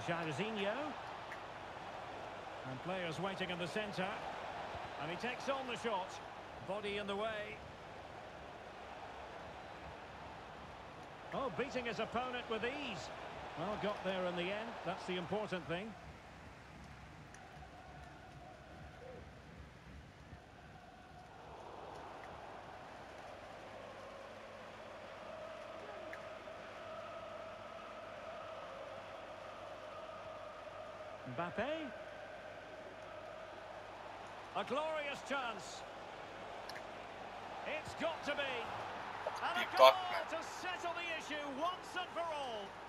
Jairzinho. And players waiting in the centre. And he takes on the shot. Body in the way. Oh, beating his opponent with ease. Well, got there in the end. That's the important thing. Mbappe. A glorious chance. It's got to be. And a goal to settle the issue once and for all.